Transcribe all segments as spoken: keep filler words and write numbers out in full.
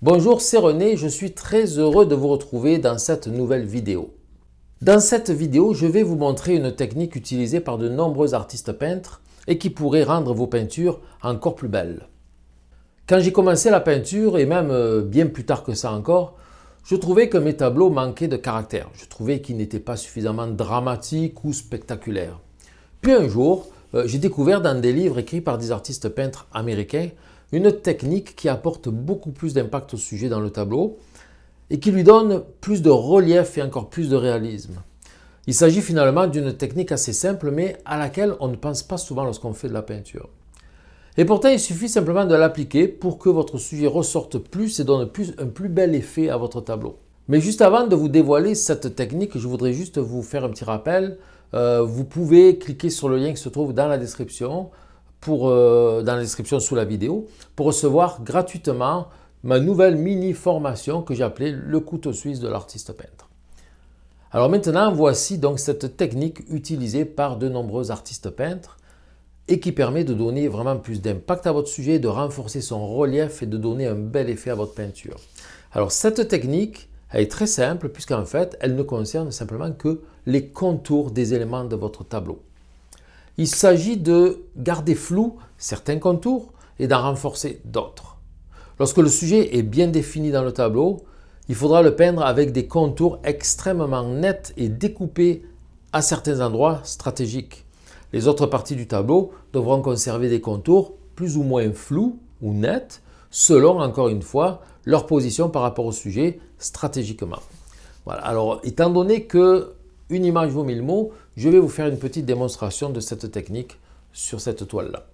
Bonjour, c'est René, je suis très heureux de vous retrouver dans cette nouvelle vidéo. Dans cette vidéo, je vais vous montrer une technique utilisée par de nombreux artistes peintres et qui pourrait rendre vos peintures encore plus belles. Quand j'ai commencé la peinture, et même bien plus tard que ça encore, je trouvais que mes tableaux manquaient de caractère. Je trouvais qu'ils n'étaient pas suffisamment dramatiques ou spectaculaires. Puis un jour, j'ai découvert dans des livres écrits par des artistes peintres américains une technique qui apporte beaucoup plus d'impact au sujet dans le tableau et qui lui donne plus de relief et encore plus de réalisme. Il s'agit finalement d'une technique assez simple mais à laquelle on ne pense pas souvent lorsqu'on fait de la peinture. Et pourtant, il suffit simplement de l'appliquer pour que votre sujet ressorte plus et donne plus, un plus bel effet à votre tableau. Mais juste avant de vous dévoiler cette technique, je voudrais juste vous faire un petit rappel. Euh, vous pouvez cliquer sur le lien qui se trouve dans la description, pour, euh, dans la description sous la vidéo, pour recevoir gratuitement ma nouvelle mini formation que j'ai appelée le couteau suisse de l'artiste peintre. Alors maintenant, voici donc cette technique utilisée par de nombreux artistes peintres et qui permet de donner vraiment plus d'impact à votre sujet, de renforcer son relief et de donner un bel effet à votre peinture. Alors cette technique, elle est très simple puisqu'en fait, elle ne concerne simplement que les contours des éléments de votre tableau. Il s'agit de garder flou certains contours et d'en renforcer d'autres. Lorsque le sujet est bien défini dans le tableau, il faudra le peindre avec des contours extrêmement nets et découpés à certains endroits stratégiques. Les autres parties du tableau devront conserver des contours plus ou moins flous ou nets, selon, encore une fois, leur position par rapport au sujet stratégiquement. Voilà. Alors, étant donné que une image vaut mille mots, je vais vous faire une petite démonstration de cette technique sur cette toile-là.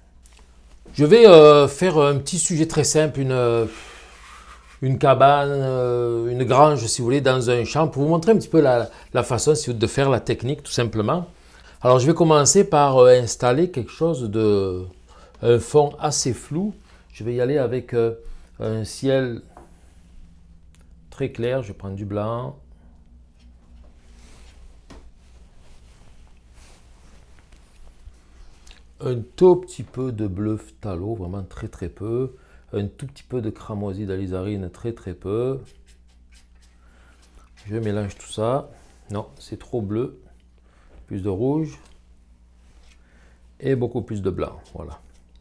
Je vais euh, faire un petit sujet très simple, une, une cabane, euh, une grange, si vous voulez, dans un champ, pour vous montrer un petit peu la, la façon de faire la technique, tout simplement. Alors, je vais commencer par euh, installer quelque chose de, un fond assez flou. Je vais y aller avec euh, un ciel très clair. Je vais prendre du blanc. Un tout petit peu de bleu phthalo, vraiment très très peu. Un tout petit peu de cramoisi d'alizarine, très très peu. Je mélange tout ça. Non, c'est trop bleu. Plus de rouge. Et beaucoup plus de blanc. Voilà.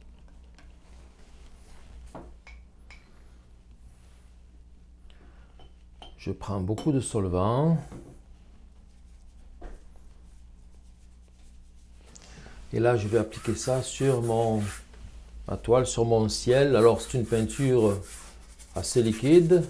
Je prends beaucoup de solvant. Et là, je vais appliquer ça sur mon, ma toile, sur mon ciel. Alors, c'est une peinture assez liquide.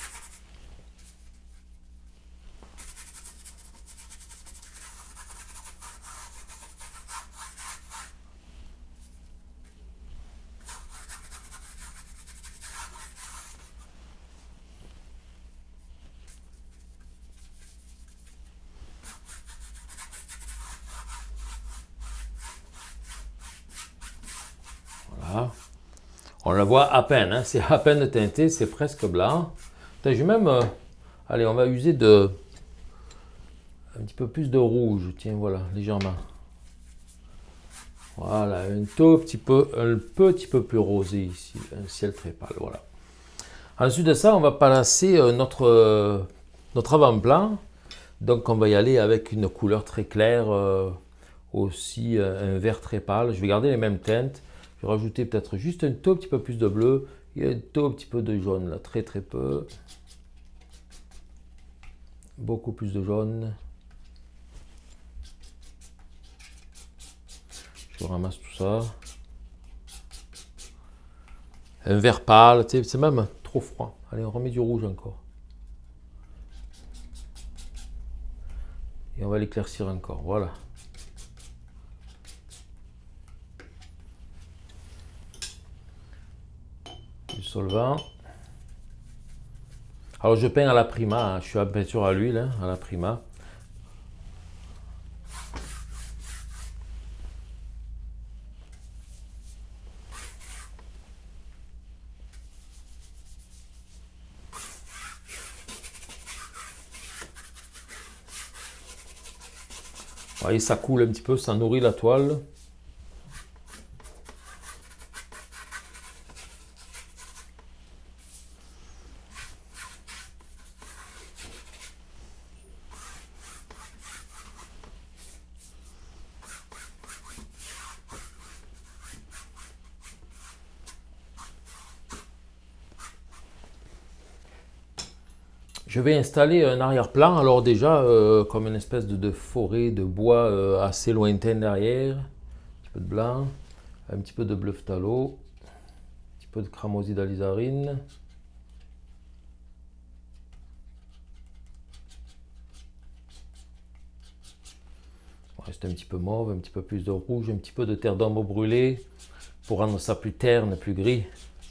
Voilà. On la voit à peine, hein. C'est à peine teinté, c'est presque blanc. Je vais même, euh, allez, on va user de un petit peu plus de rouge, tiens, voilà, légèrement. Voilà, un tout petit peu, un petit peu plus rosé ici, un ciel très pâle, voilà. Ensuite de ça, on va placer euh, notre, euh, notre avant-plan. Donc, on va y aller avec une couleur très claire, euh, aussi euh, un vert très pâle. Je vais garder les mêmes teintes. Je vais rajouter peut-être juste un tout petit peu plus de bleu et un tout petit peu de jaune, là, très très peu. Beaucoup plus de jaune. Je ramasse tout ça. Un vert pâle, c'est même trop froid. Allez, on remet du rouge encore. Et on va l'éclaircir encore, voilà. Du solvant. Alors je peins à la prima, hein. Je suis à peinture à l'huile, hein, à la prima. Vous voyez, ça coule un petit peu, ça nourrit la toile. Je vais installer un arrière-plan, alors déjà euh, comme une espèce de, de forêt de bois euh, assez lointaine derrière. Un petit peu de blanc, un petit peu de bleu phthalo, un petit peu de cramoisi d'alizarine. Il reste un petit peu mauve, un petit peu plus de rouge, un petit peu de terre d'ombre brûlée pour rendre ça plus terne, plus gris.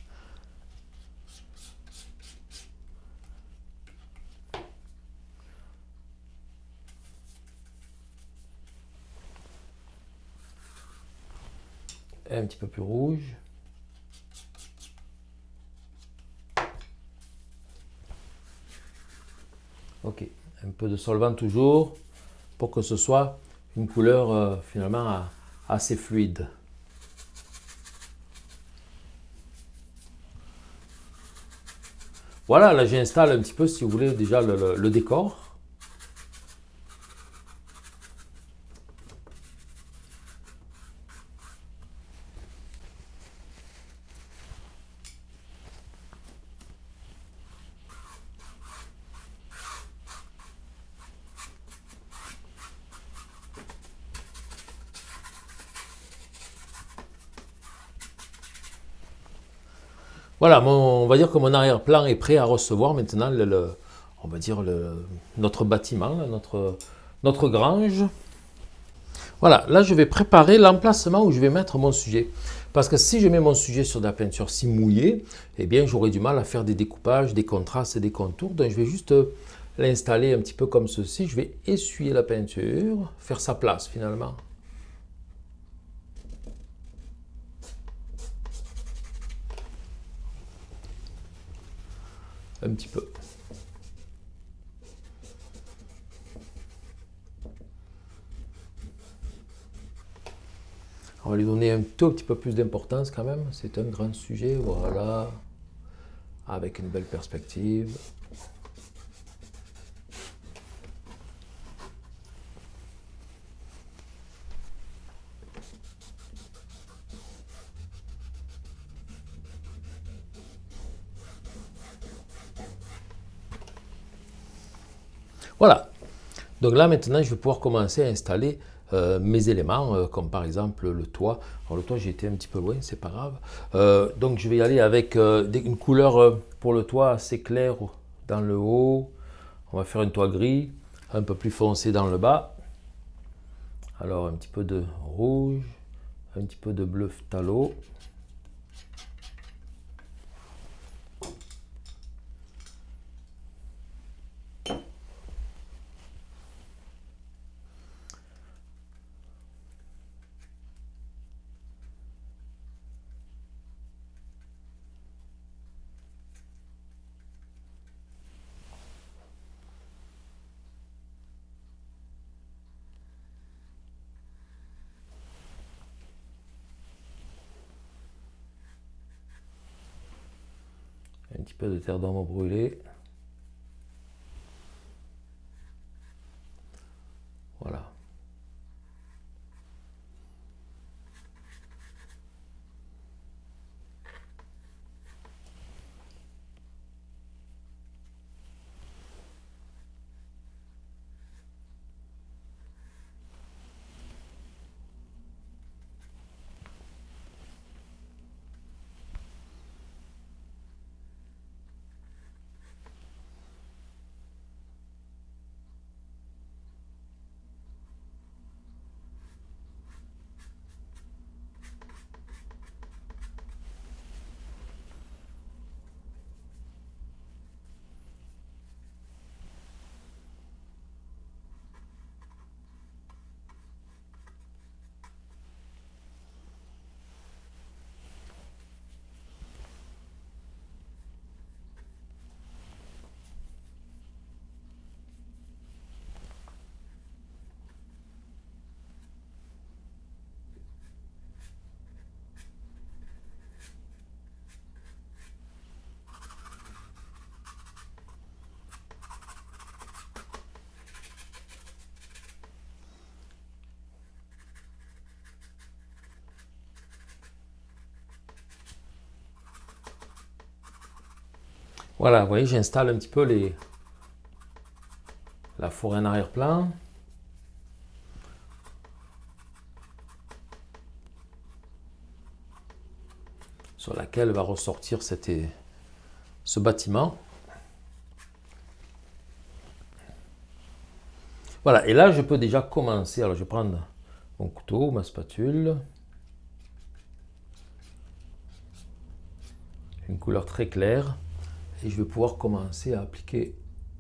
Un petit peu plus rouge. Ok, un peu de solvant toujours pour que ce soit une couleur euh, finalement assez fluide. Voilà, là j'installe un petit peu, si vous voulez, déjà le, le, le décor. Voilà, mon, on va dire que mon arrière-plan est prêt à recevoir maintenant le, le, on va dire le, notre bâtiment, notre, notre grange. Voilà, là je vais préparer l'emplacement où je vais mettre mon sujet. Parce que si je mets mon sujet sur de la peinture si mouillée, eh bien j'aurai du mal à faire des découpages, des contrastes et des contours. Donc je vais juste l'installer un petit peu comme ceci. Je vais essuyer la peinture, faire sa place finalement. Un petit peu. On va lui donner un tout petit peu plus d'importance quand même. C'est un grand sujet, voilà. Avec une belle perspective. Voilà. Donc là maintenant je vais pouvoir commencer à installer euh, mes éléments, euh, comme par exemple le toit. Alors le toit j'ai été un petit peu loin, c'est pas grave. Euh, donc je vais y aller avec euh, une couleur euh, pour le toit assez claire dans le haut. On va faire un toit gris, un peu plus foncé dans le bas. Alors un petit peu de rouge, un petit peu de bleu phthalo. Un petit peu de terre d'ombre brûlée. Voilà. Voilà, vous voyez, j'installe un petit peu les, la forêt en arrière-plan. Sur laquelle va ressortir cette, ce bâtiment. Voilà, et là je peux déjà commencer. Alors je vais prendre mon couteau, ma spatule. Une couleur très claire. Et je vais pouvoir commencer à appliquer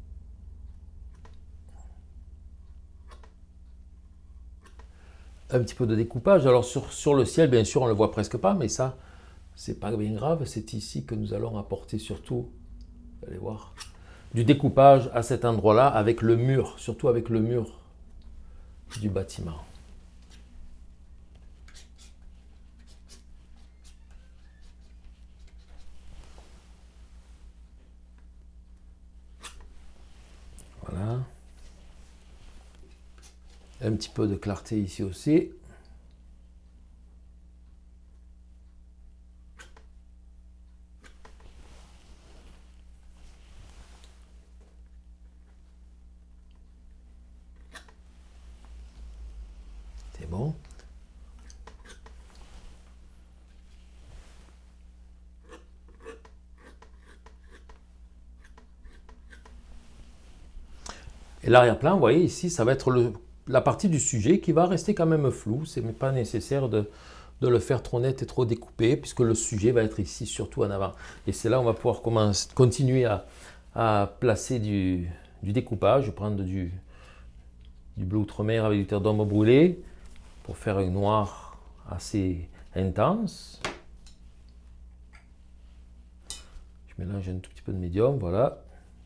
un petit peu de découpage. Alors sur, sur le ciel, bien sûr, on ne le voit presque pas, mais ça, c'est pas bien grave. C'est ici que nous allons apporter surtout, vous allez voir, du découpage à cet endroit-là avec le mur, surtout avec le mur du bâtiment. Voilà. Un petit peu de clarté ici aussi. C'est bon. Et l'arrière-plan, vous voyez ici, ça va être le, la partie du sujet qui va rester quand même floue. Ce n'est pas nécessaire de, de le faire trop net et trop découpé, puisque le sujet va être ici, surtout en avant. Et c'est là où on va pouvoir commencer, continuer à, à placer du, du découpage. Je vais prendre du, du bleu outre-mer avec du terre d'ombre brûlé pour faire un noir assez intense. Je mélange un tout petit peu de médium, voilà.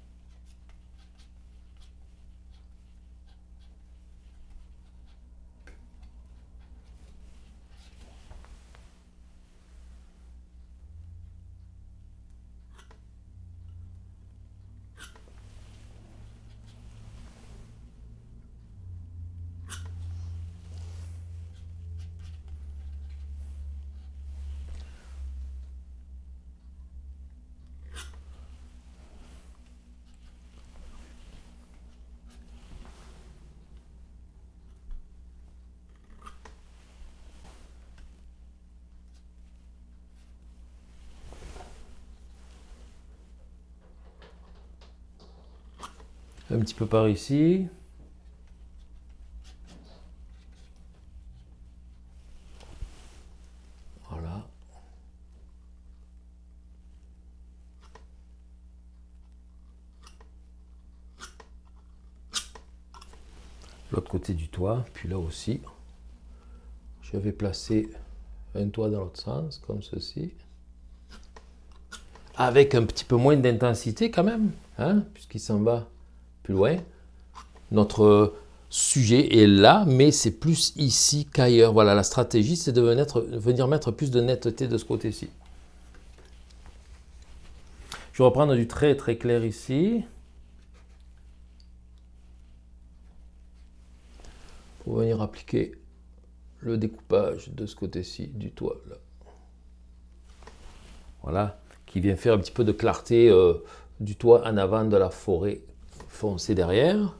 Un petit peu par ici. Voilà. L'autre côté du toit, puis là aussi. Je vais placer un toit dans l'autre sens, comme ceci. Avec un petit peu moins d'intensité quand même, hein, puisqu'il s'en va plus loin. Notre sujet est là, mais c'est plus ici qu'ailleurs. Voilà, la stratégie, c'est de venir, venir mettre plus de netteté de ce côté-ci. Je vais reprendre du très très clair ici. Pour venir appliquer le découpage de ce côté-ci du toit. Là. Voilà, qui vient faire un petit peu de clarté euh, du toit en avant de la forêt foncée derrière.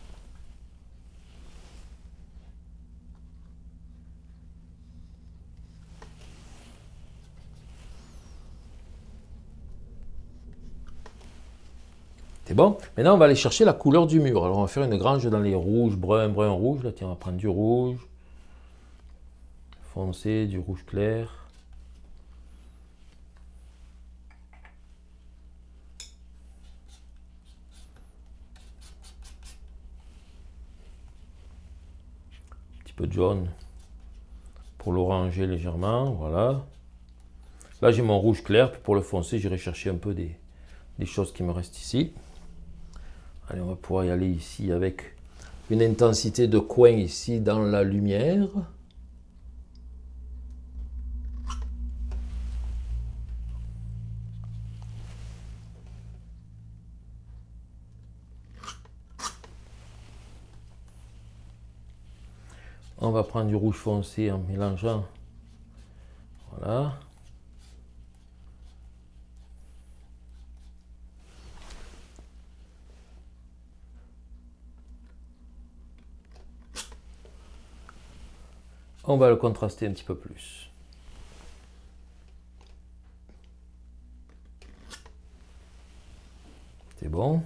C'est bon. Maintenant, on va aller chercher la couleur du mur. Alors, on va faire une grange dans les rouges, brun, brun, rouge. Là, tiens, on va prendre du rouge foncé, du rouge clair. Un petit peu de jaune pour l'oranger légèrement. Voilà. Là, j'ai mon rouge clair. Puis pour le foncé, j'irai chercher un peu des, des choses qui me restent ici. Allez, on va pouvoir y aller ici avec une intensité de coin ici dans la lumière. On va prendre du rouge foncé en mélangeant. Voilà. On va le contraster un petit peu plus. C'est bon.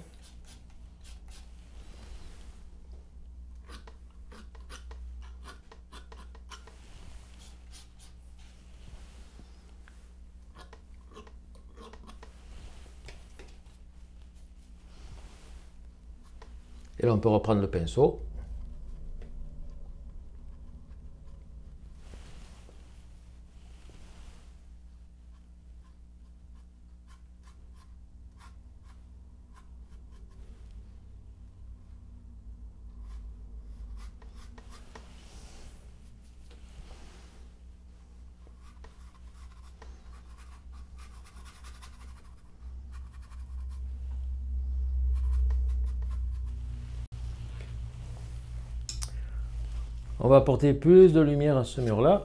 Et là, on peut reprendre le pinceau. On va apporter plus de lumière à ce mur-là.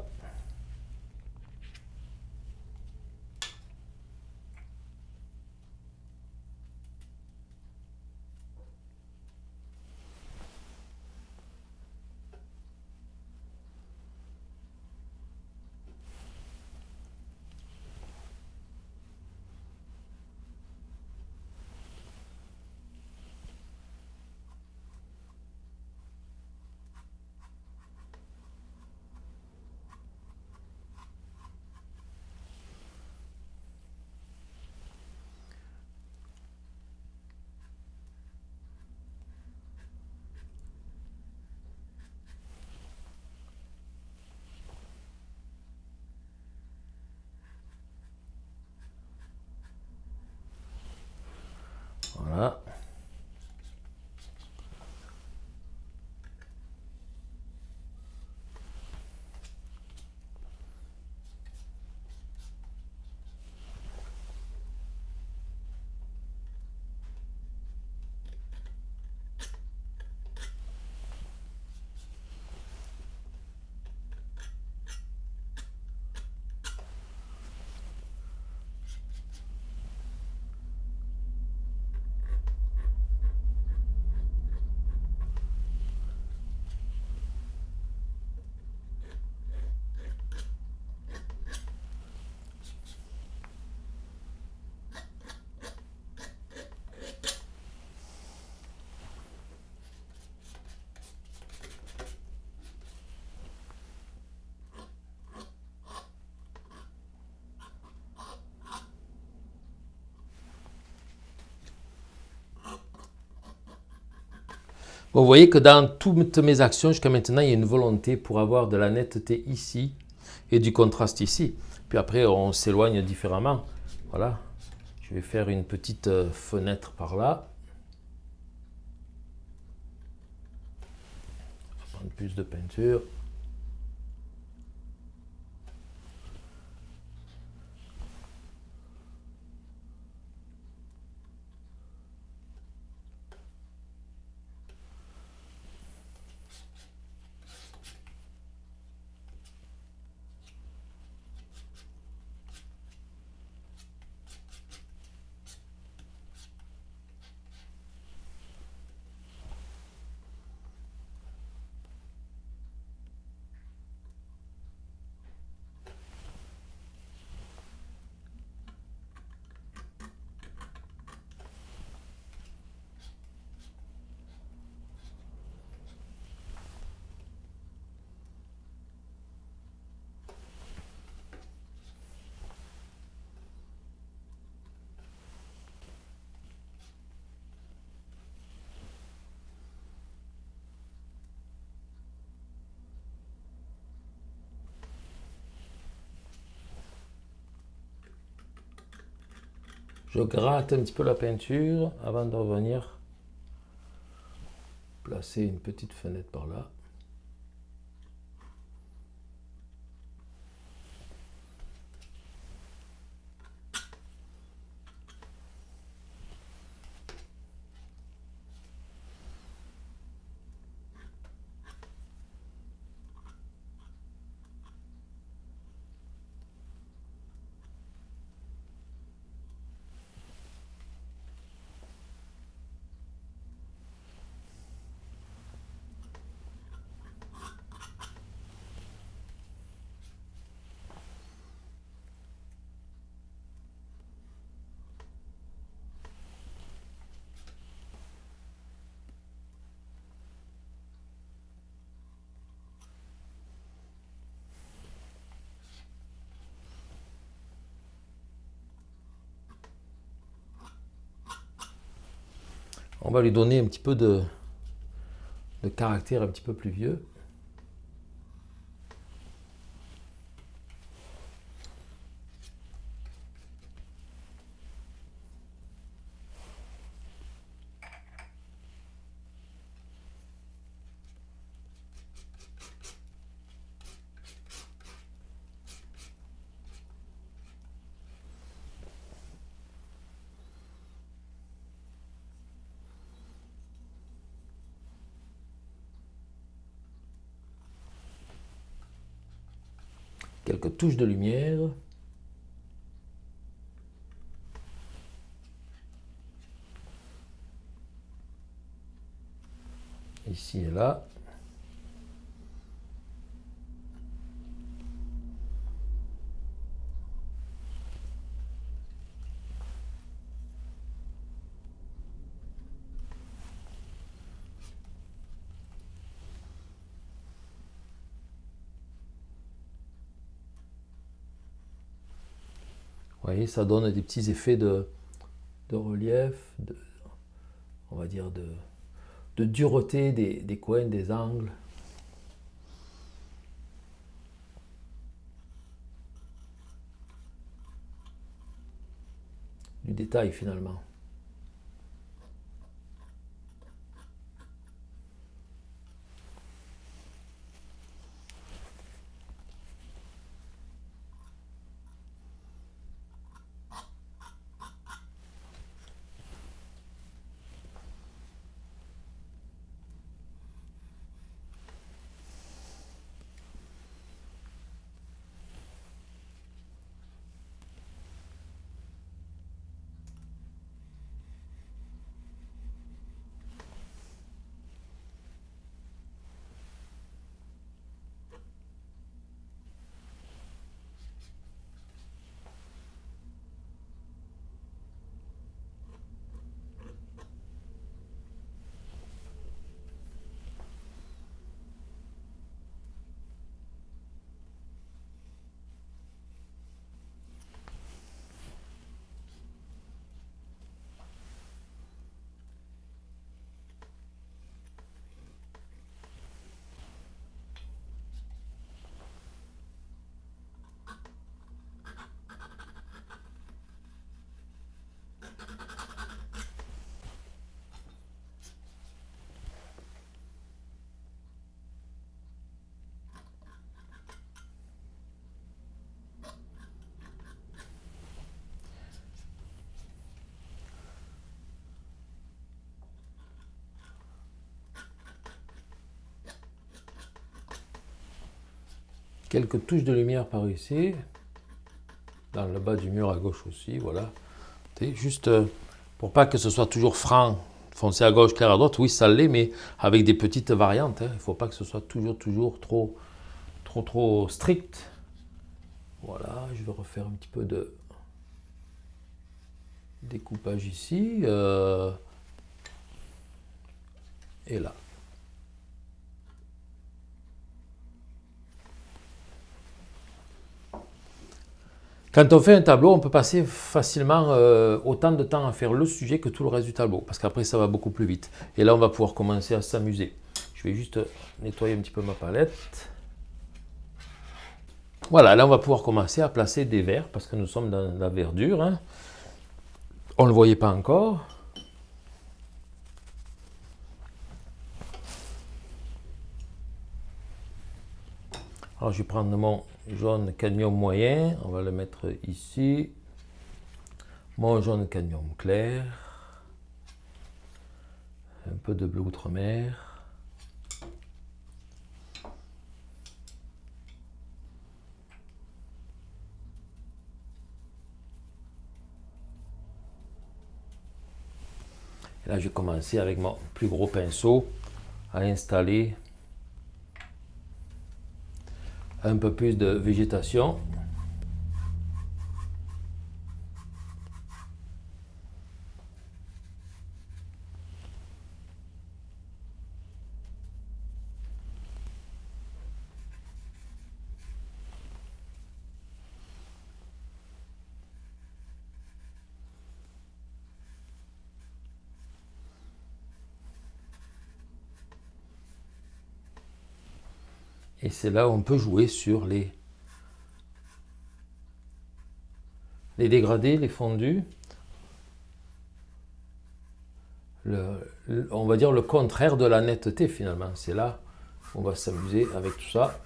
Voilà. Vous voyez que dans toutes mes actions jusqu'à maintenant, il y a une volonté pour avoir de la netteté ici et du contraste ici. Puis après, on s'éloigne différemment. Voilà. Je vais faire une petite fenêtre par là. On va prendre plus de peinture. Je gratte un petit peu la peinture avant de revenir placer une petite fenêtre par là. On va lui donner un petit peu de, de caractère un petit peu plus vieux. Quelques touches de lumière. Ici et là. Vous voyez, ça donne des petits effets de, de relief, de, on va dire de, de dureté des, des coins, des angles. Du détail finalement. Quelques touches de lumière par ici, dans le bas du mur à gauche aussi, voilà. Juste pour pas que ce soit toujours franc, foncé à gauche, clair à droite, oui ça l'est, mais avec des petites variantes. Hein. Il ne faut pas que ce soit toujours, toujours trop, trop, trop strict. Voilà, je vais refaire un petit peu de découpage ici euh, et là. Quand on fait un tableau, on peut passer facilement euh, autant de temps à faire le sujet que tout le reste du tableau, parce qu'après ça va beaucoup plus vite. Et là, on va pouvoir commencer à s'amuser. Je vais juste nettoyer un petit peu ma palette. Voilà, là on va pouvoir commencer à placer des verres, parce que nous sommes dans la verdure. Hein. On ne le voyait pas encore. Alors je vais prendre mon jaune cadmium moyen, on va le mettre ici. Mon jaune cadmium clair. Un peu de bleu outre-mer. Et là, je vais commencer avec mon plus gros pinceau à installer un peu plus de végétation. Et c'est là où on peut jouer sur les, les dégradés, les fondus. Le, le, on va dire le contraire de la netteté finalement. C'est là où on va s'amuser avec tout ça.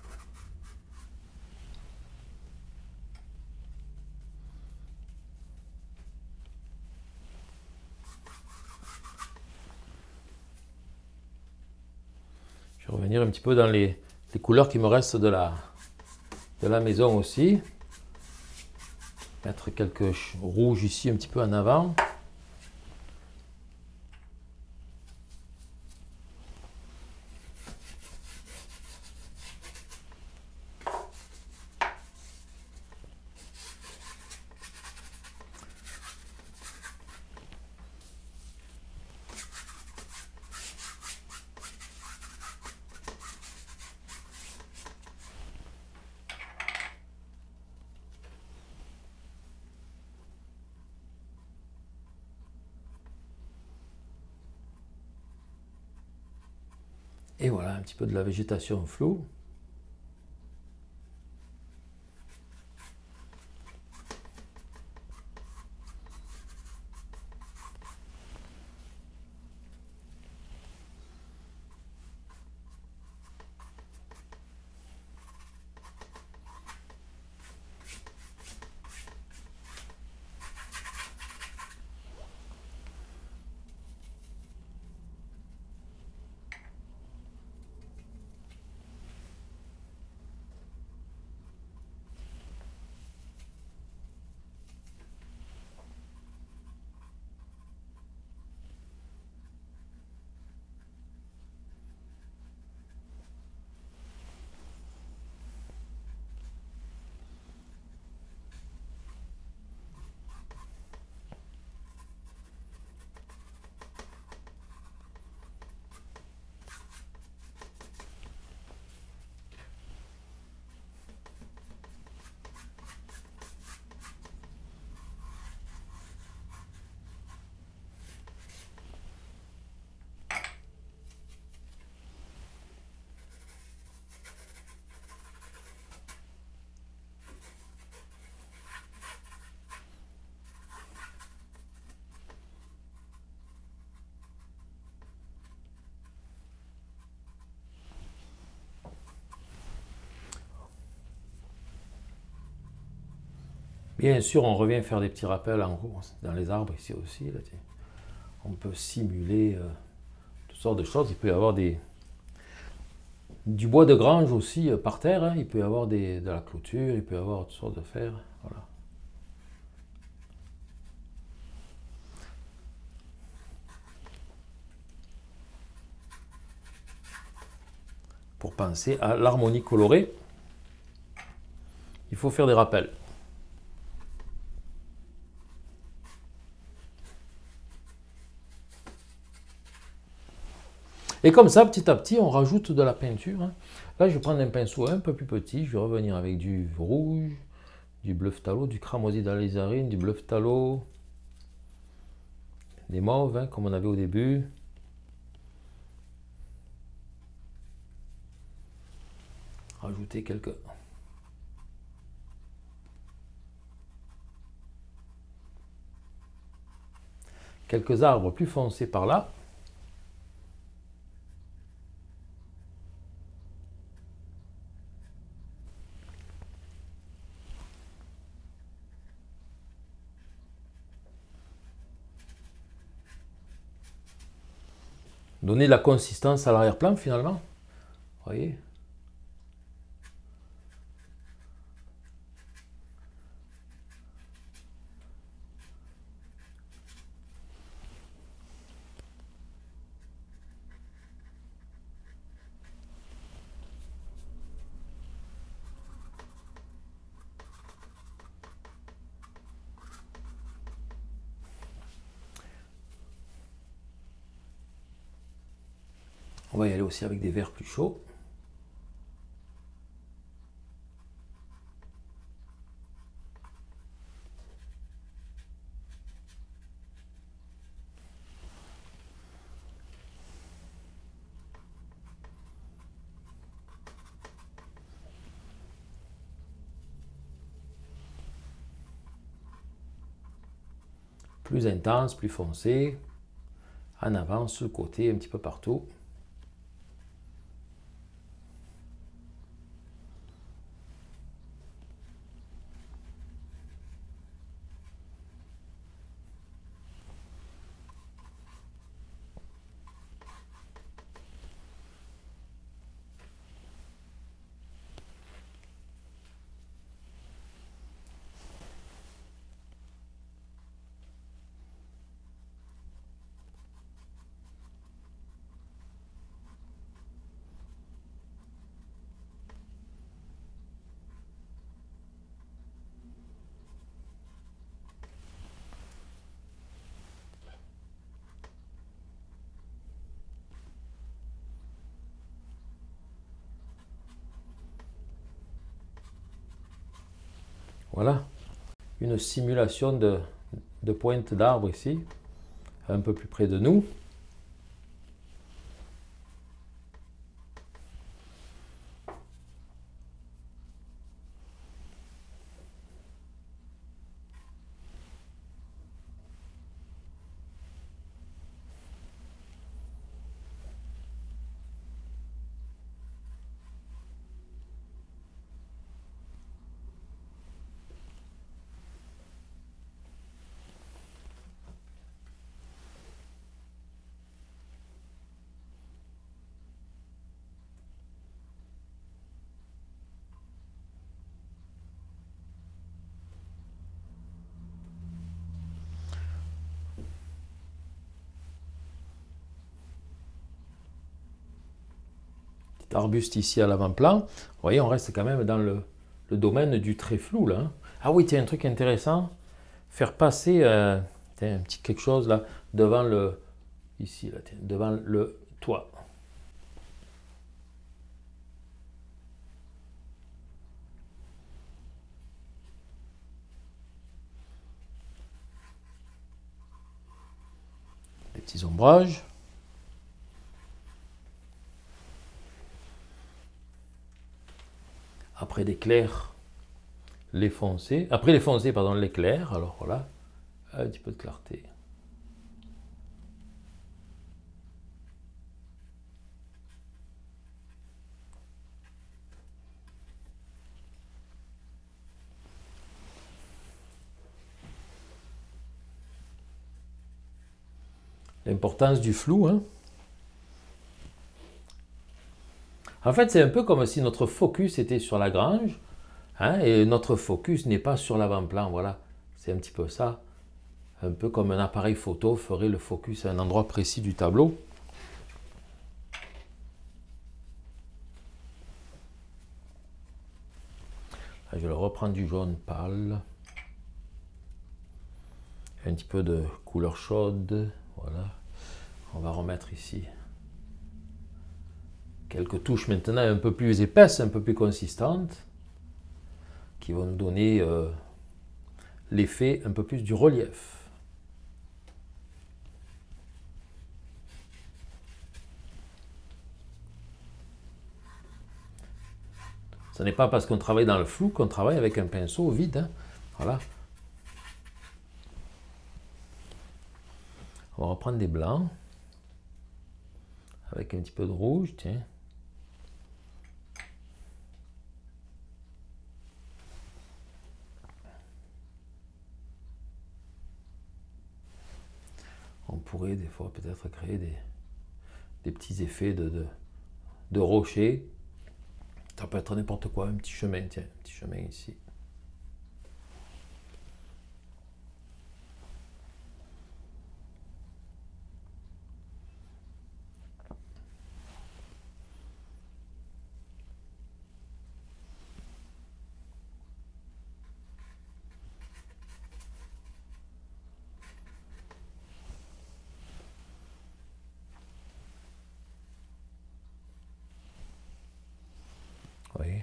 Je vais revenir un petit peu dans les, les couleurs qui me restent de la, de la maison aussi. Mettre quelques rouges ici un petit peu en avant. Et voilà, un petit peu de la végétation floue. Bien sûr, on revient faire des petits rappels en gros dans les arbres ici aussi. Là, on peut simuler euh, toutes sortes de choses. Il peut y avoir des, du bois de grange aussi euh, par terre. Hein. Il peut y avoir des, de la clôture, il peut y avoir toutes sortes de fer. Voilà. Pour penser à l'harmonie colorée, il faut faire des rappels. Et comme ça, petit à petit, on rajoute de la peinture. Hein. Là, je vais prendre un pinceau un peu plus petit. Je vais revenir avec du rouge, du bleu phthalo, du cramoisi d'alizarine, du bleu phthalo, des mauves, hein, comme on avait au début. Rajouter quelques... quelques arbres plus foncés par là. Donner de la consistance à l'arrière-plan finalement. Vous voyez ? On va y aller aussi avec des verres plus chauds. plus intense, plus foncé, en avant, sur le côté, un petit peu partout. Voilà, une simulation de, de pointe d'arbre ici, un peu plus près de nous. Arbuste ici à l'avant-plan. Vous voyez, on reste quand même dans le, le domaine du très flou là. Hein. Ah oui, tiens, un truc intéressant, faire passer euh, tiens, un petit quelque chose là devant le ici là, tiens, devant le toit. Des petits ombrages. Après les clairs, les foncés. Après les foncés, pardon, les clairs. Alors voilà, un petit peu de clarté. L'importance du flou, hein. En fait, c'est un peu comme si notre focus était sur la grange, hein, et notre focus n'est pas sur l'avant-plan. Voilà, c'est un petit peu ça. Un peu comme un appareil photo ferait le focus à un endroit précis du tableau. Là, je vais reprendre du jaune pâle. Un petit peu de couleur chaude. Voilà. On va remettre ici quelques touches maintenant un peu plus épaisses, un peu plus consistantes, qui vont nous donner euh, l'effet un peu plus du relief. Ce n'est pas parce qu'on travaille dans le flou qu'on travaille avec un pinceau vide. Hein. Voilà. On va reprendre des blancs avec un petit peu de rouge, tiens. On pourrait des fois peut-être créer des, des petits effets de, de, de rochers. Ça peut être n'importe quoi, un petit chemin, tiens, un petit chemin ici. Oui.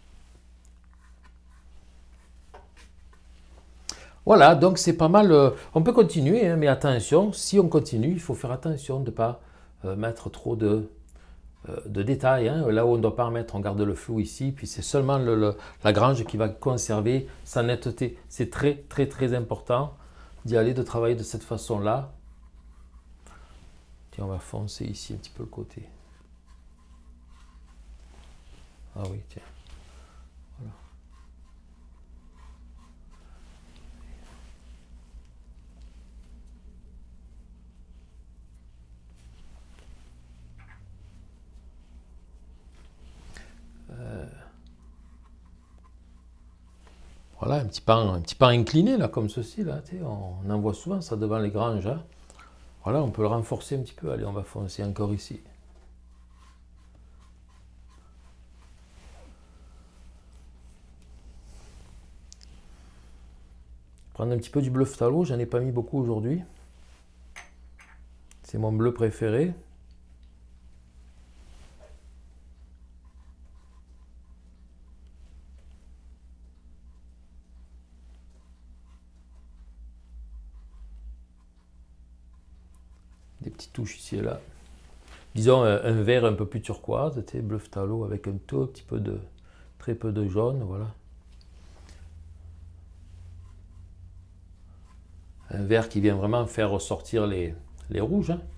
Voilà, donc c'est pas mal. Euh, on peut continuer, hein, mais attention, si on continue, il faut faire attention de ne pas euh, mettre trop de, euh, de détails. Hein. Là où on ne doit pas en mettre, on garde le flou ici, puis c'est seulement le, le, la grange qui va conserver sa netteté. C'est très, très, très important. d'y aller, de travailler de cette façon-là. Tiens, on va foncer ici un petit peu le côté. Ah oui, tiens. Voilà. Euh... Voilà, un petit pan, un petit pan incliné, là, comme ceci, là. Tu sais, on en voit souvent ça devant les granges. Hein. Voilà, on peut le renforcer un petit peu. Allez, on va foncer encore ici. Prendre un petit peu du bleu phthalo, j'en ai pas mis beaucoup aujourd'hui. C'est mon bleu préféré. Des petites touches ici et là. Disons un, un vert un peu plus turquoise, tu sais, bleu phthalo avec un tout petit peu de, très peu de jaune, voilà. Un vert qui vient vraiment faire ressortir les, les rouges. Hein.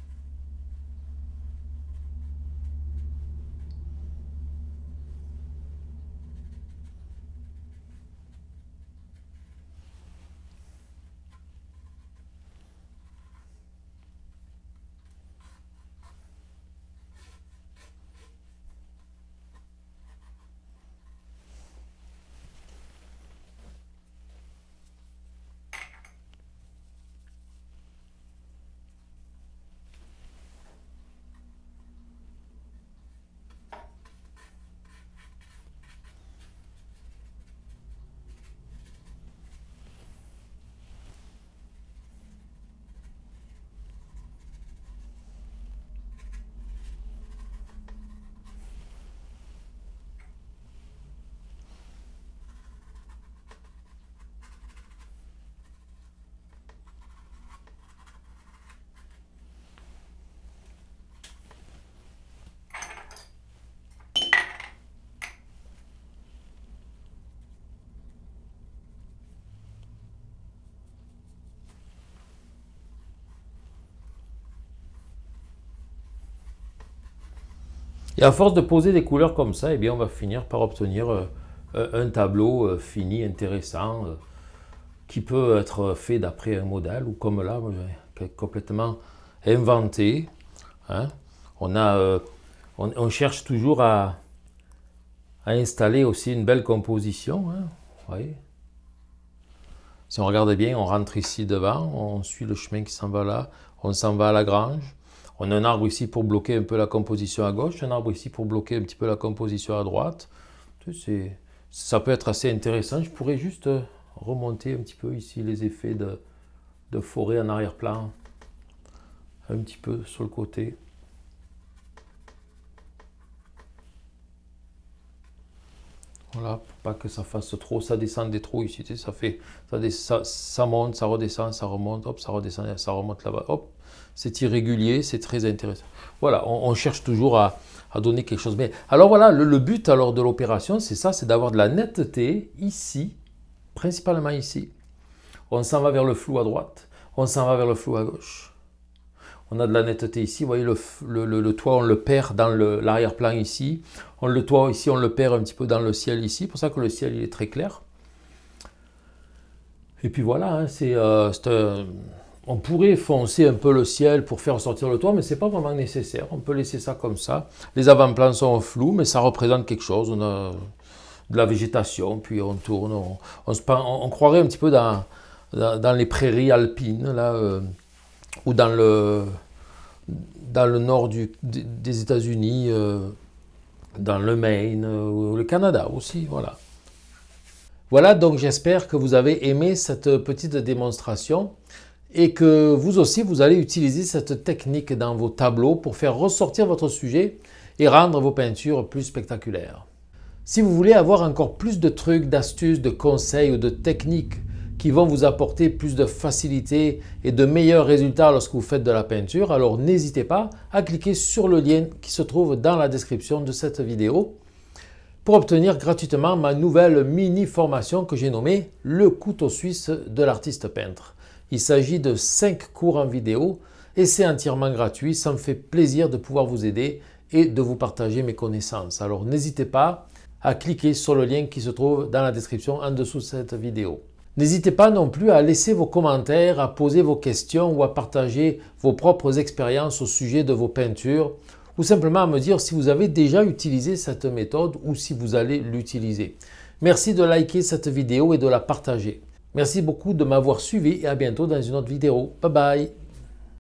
Et à force de poser des couleurs comme ça, eh bien, on va finir par obtenir euh, un tableau euh, fini, intéressant, euh, qui peut être fait d'après un modèle, ou comme là, complètement inventé. Hein. On, a, euh, on, on cherche toujours à, à installer aussi une belle composition. Hein. Vous voyez. Si on regarde bien, on rentre ici devant, on suit le chemin qui s'en va là, on s'en va à la grange. On a un arbre ici pour bloquer un peu la composition à gauche, un arbre ici pour bloquer un petit peu la composition à droite. Ça peut être assez intéressant. Je pourrais juste remonter un petit peu ici les effets de, de forêt en arrière-plan, un petit peu sur le côté. Voilà, pour pas que ça fasse trop, ça descend des trous ici, tu sais, ça fait, ça, ça, ça monte, ça redescend, ça remonte, hop, ça redescend, ça remonte là-bas, hop. C'est irrégulier, c'est très intéressant. Voilà, on, on cherche toujours à, à donner quelque chose. Mais alors voilà, le, le but alors de l'opération, c'est ça, c'est d'avoir de la netteté ici, principalement ici. On s'en va vers le flou à droite, on s'en va vers le flou à gauche. On a de la netteté ici, vous voyez le, le, le, le toit, on le perd dans l'arrière-plan ici. On, le toit ici, on le perd un petit peu dans le ciel ici. C'est pour ça que le ciel il est très clair. Et puis voilà, hein, c'est, euh, un... on pourrait foncer un peu le ciel pour faire sortir le toit, mais ce n'est pas vraiment nécessaire. On peut laisser ça comme ça. Les avant-plans sont flous, mais ça représente quelque chose. On a de la végétation, puis on tourne. On, on, se, on, on croirait un petit peu dans, dans, dans les prairies alpines, là, euh, ou dans le, dans le nord du, des États-Unis, euh, dans le Maine, euh, ou le Canada aussi, voilà. Voilà, donc j'espère que vous avez aimé cette petite démonstration et que vous aussi, vous allez utiliser cette technique dans vos tableaux pour faire ressortir votre sujet et rendre vos peintures plus spectaculaires. Si vous voulez avoir encore plus de trucs, d'astuces, de conseils ou de techniques qui vont vous apporter plus de facilité et de meilleurs résultats lorsque vous faites de la peinture, alors n'hésitez pas à cliquer sur le lien qui se trouve dans la description de cette vidéo pour obtenir gratuitement ma nouvelle mini formation que j'ai nommée le couteau suisse de l'artiste peintre. Il s'agit de cinq cours en vidéo et c'est entièrement gratuit. Ça me fait plaisir de pouvoir vous aider et de vous partager mes connaissances. Alors n'hésitez pas à cliquer sur le lien qui se trouve dans la description en dessous de cette vidéo. N'hésitez pas non plus à laisser vos commentaires, à poser vos questions ou à partager vos propres expériences au sujet de vos peintures ou simplement à me dire si vous avez déjà utilisé cette méthode ou si vous allez l'utiliser. Merci de liker cette vidéo et de la partager. Merci beaucoup de m'avoir suivi et à bientôt dans une autre vidéo. Bye bye!